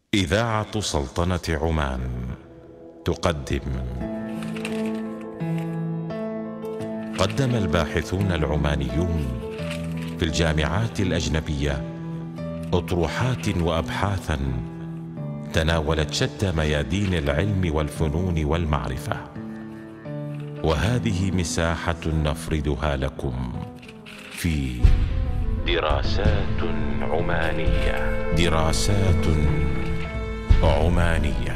إذاعة سلطنة عمان تقدم. قدم الباحثون العمانيون في الجامعات الأجنبية أطروحات وأبحاثا تناولت شتى ميادين العلم والفنون والمعرفة، وهذه مساحة نفردها لكم في دراسات عمانية. دراسات عمانية.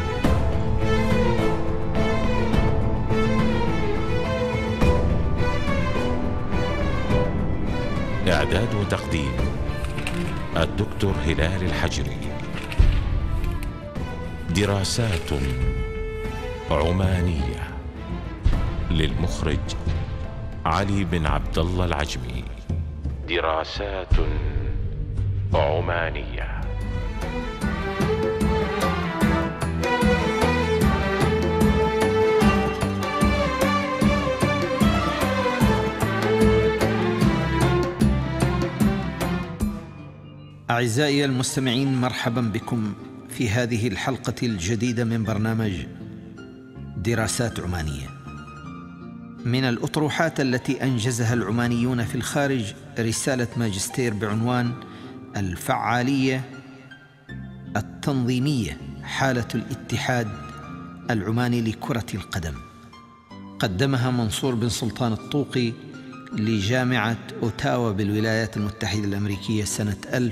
إعداد وتقديم الدكتور هلال الحجري. دراسات عمانية للمخرج علي بن عبد الله العجمي. دراسات عمانية. أعزائي المستمعين، مرحبا بكم في هذه الحلقة الجديدة من برنامج دراسات عمانية. من الأطروحات التي أنجزها العمانيون في الخارج رسالة ماجستير بعنوان الفعالية التنظيمية حالة الاتحاد العماني لكرة القدم، قدمها منصور بن سلطان الطوقي لجامعة أوتاوا بالولايات المتحدة الأمريكية سنة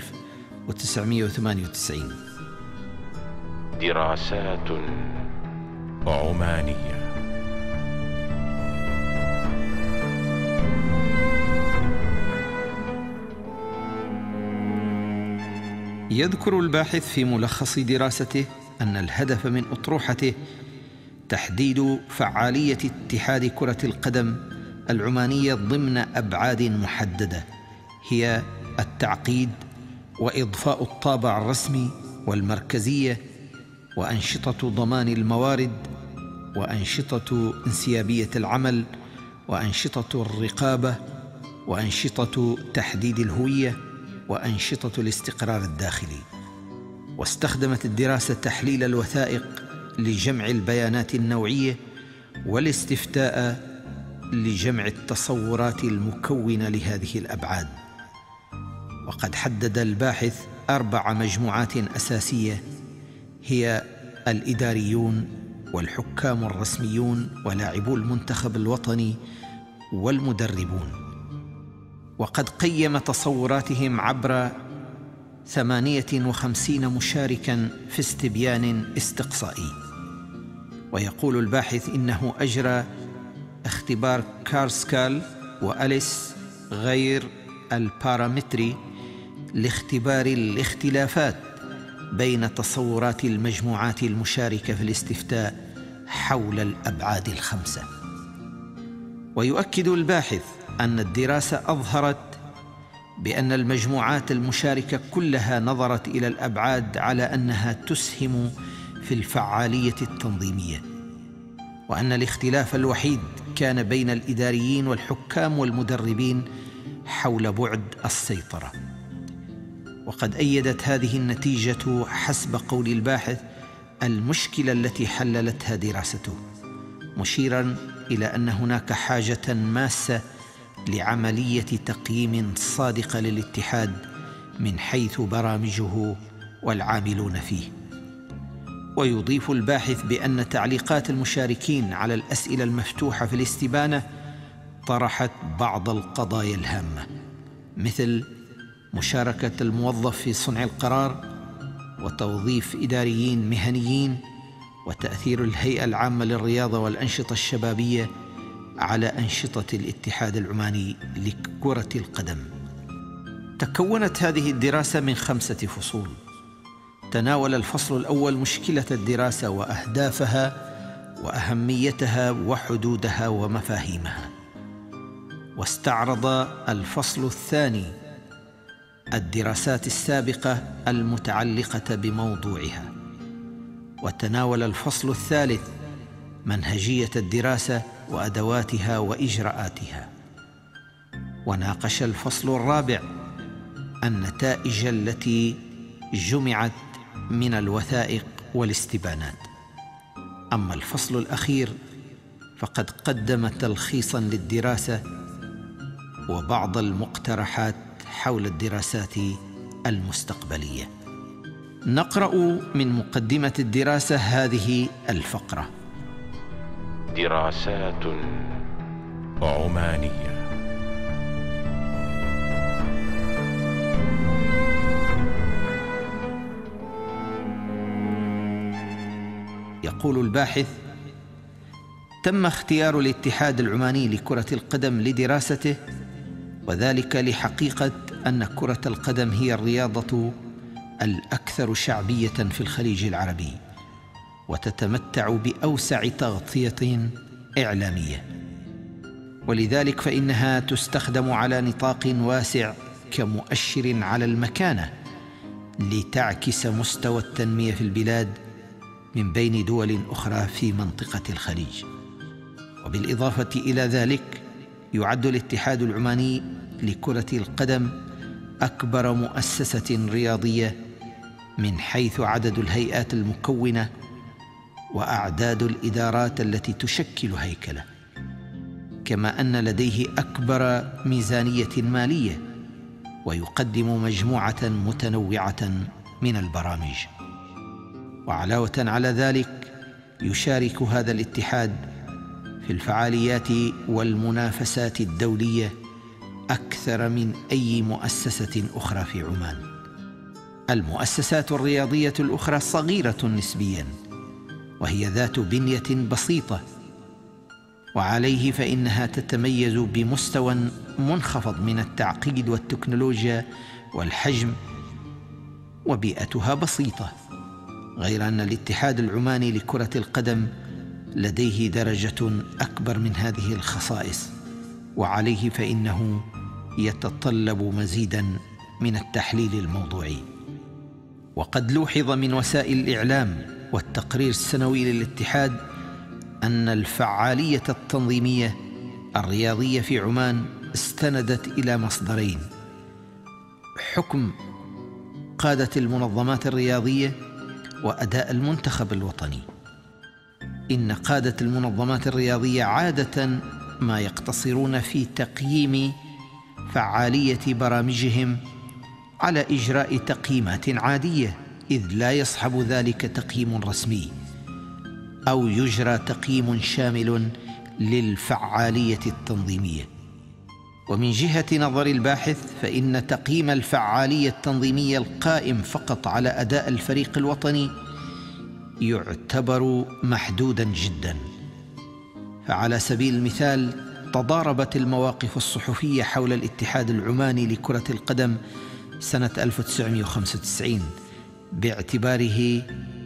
1998. دراسات عمانية. يذكر الباحث في ملخص دراسته أن الهدف من أطروحته تحديد فعالية اتحاد كرة القدم العمانية ضمن أبعاد محددة، هي التعقيد وإضفاء الطابع الرسمي والمركزية، وأنشطة ضمان الموارد، وأنشطة انسيابية العمل، وأنشطة الرقابة، وأنشطة تحديد الهوية، وأنشطة الاستقرار الداخلي. واستخدمت الدراسة تحليل الوثائق لجمع البيانات النوعية والاستفتاء لجمع التصورات المكونة لهذه الأبعاد. وقد حدد الباحث 4 مجموعات أساسية، هي الإداريون والحكام الرسميون ولاعبو المنتخب الوطني والمدربون. وقد قيم تصوراتهم عبر 58 مشاركاً في استبيان استقصائي. ويقول الباحث إنه أجرى اختبار كارسكال وأليس غير البارامتري لاختبار الاختلافات بين تصورات المجموعات المشاركة في الاستفتاء حول الأبعاد ال5. ويؤكد الباحث أن الدراسة أظهرت بأن المجموعات المشاركة كلها نظرت إلى الأبعاد على أنها تسهم في الفعالية التنظيمية، وأن الاختلاف الوحيد كان بين الإداريين والحكام والمدربين حول بعد السيطرة. وقد أيدت هذه النتيجة حسب قول الباحث المشكلة التي حللتها دراسته، مشيراً إلى أن هناك حاجة ماسة لعملية تقييم صادقة للاتحاد من حيث برامجه والعاملون فيه. ويضيف الباحث بأن تعليقات المشاركين على الأسئلة المفتوحة في الاستبانة طرحت بعض القضايا الهامة، مثل مشاركة الموظف في صنع القرار، وتوظيف إداريين مهنيين، وتأثير الهيئة العامة للرياضة والأنشطة الشبابية على أنشطة الاتحاد العماني لكرة القدم. تكونت هذه الدراسة من 5 فصول. تناول الفصل الأول مشكلة الدراسة وأهدافها وأهميتها وحدودها ومفاهيمها. واستعرض الفصل الثاني الدراسات السابقة المتعلقة بموضوعها. وتناول الفصل الثالث منهجية الدراسة وأدواتها وإجراءاتها. وناقش الفصل الرابع النتائج التي جمعت من الوثائق والاستبانات. أما الفصل الأخير فقد قدم تلخيصاً للدراسة وبعض المقترحات حول الدراسات المستقبلية. نقرأ من مقدمة الدراسة هذه الفقرة: دراسات عمانية. يقول الباحث: تم اختيار الاتحاد العماني لكرة القدم لدراسته، وذلك لحقيقة أن كرة القدم هي الرياضة الأكثر شعبية في الخليج العربي، وتتمتع بأوسع تغطية إعلامية، ولذلك فإنها تستخدم على نطاق واسع كمؤشر على المكانة لتعكس مستوى التنمية في البلاد من بين دول أخرى في منطقة الخليج. وبالإضافة إلى ذلك يعد الاتحاد العماني لكرة القدم أكبر مؤسسة رياضية من حيث عدد الهيئات المكونة وأعداد الإدارات التي تشكل هيكله، كما أن لديه أكبر ميزانية مالية، ويقدم مجموعة متنوعة من البرامج. وعلاوة على ذلك يشارك هذا الاتحاد في الفعاليات والمنافسات الدولية أكثر من أي مؤسسة أخرى في عمان. المؤسسات الرياضية الأخرى صغيرة نسبياً، وهي ذات بنية بسيطة، وعليه فإنها تتميز بمستوى منخفض من التعقيد والتكنولوجيا والحجم، وبيئتها بسيطة، غير أن الاتحاد العماني لكرة القدم لديه درجة أكبر من هذه الخصائص، وعليه فإنه يتطلب مزيداً من التحليل الموضوعي. وقد لوحظ من وسائل الإعلام والتقرير السنوي للاتحاد أن الفعالية التنظيمية الرياضية في عمان استندت إلى مصدرين: حكم قادة المنظمات الرياضية وأداء المنتخب الوطني. إن قادة المنظمات الرياضية عادة ما يقتصرون في تقييم فعالية برامجهم على إجراء تقييمات عادية، إذ لا يصحب ذلك تقييم رسمي أو يجرى تقييم شامل للفعالية التنظيمية. ومن جهة نظر الباحث فإن تقييم الفعالية التنظيمية القائم فقط على أداء الفريق الوطني يعتبر محدوداً جداً. فعلى سبيل المثال تضاربت المواقف الصحفية حول الاتحاد العماني لكرة القدم سنة 1995 باعتباره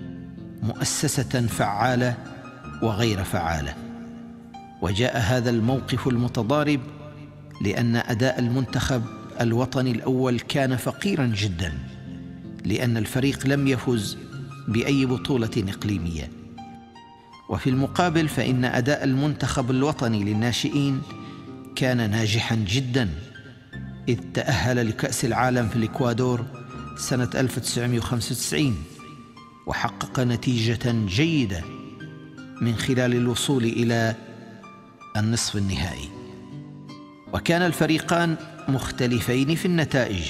مؤسسة فعالة وغير فعالة، وجاء هذا الموقف المتضارب لأن أداء المنتخب الوطني الأول كان فقيراً جداً، لأن الفريق لم يفز بأي بطولة إقليمية. وفي المقابل فإن أداء المنتخب الوطني للناشئين كان ناجحاً جداً، إذ تأهل لكأس العالم في الإكوادور سنة 1995 وحقق نتيجة جيدة من خلال الوصول إلى النصف النهائي. وكان الفريقان مختلفين في النتائج،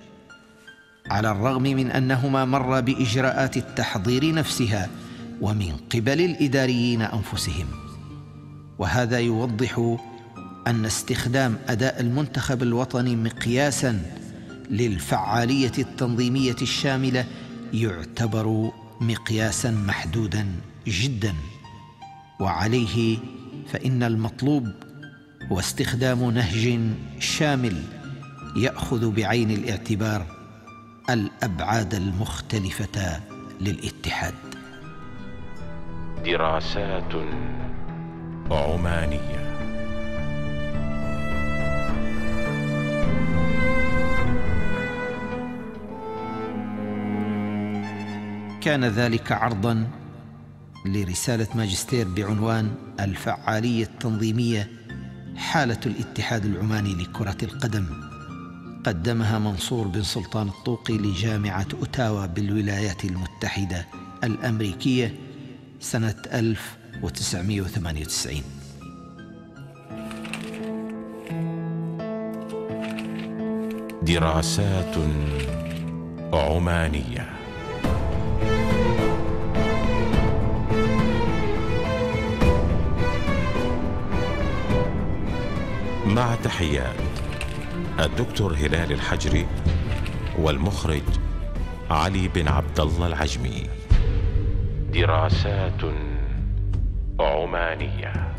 على الرغم من أنهما مرا بإجراءات التحضير نفسها ومن قبل الإداريين أنفسهم. وهذا يوضح أن استخدام أداء المنتخب الوطني مقياساً للفعالية التنظيمية الشاملة يعتبر مقياساً محدوداً جداً، وعليه فإن المطلوب هو استخدام نهج شامل يأخذ بعين الاعتبار الأبعاد المختلفة للاتحاد. دراسات عمانية. كان ذلك عرضاً لرسالة ماجستير بعنوان الفعالية التنظيمية: حالة الاتحاد العماني لكرة القدم، قدمها منصور بن سلطان الطوقي لجامعة أوتاوا بالولايات المتحدة الأمريكية سنة 1998. دراسات عمانية. مع تحيات الدكتور هلال الحجري والمخرج علي بن عبد الله العجمي. دراسات عمانية.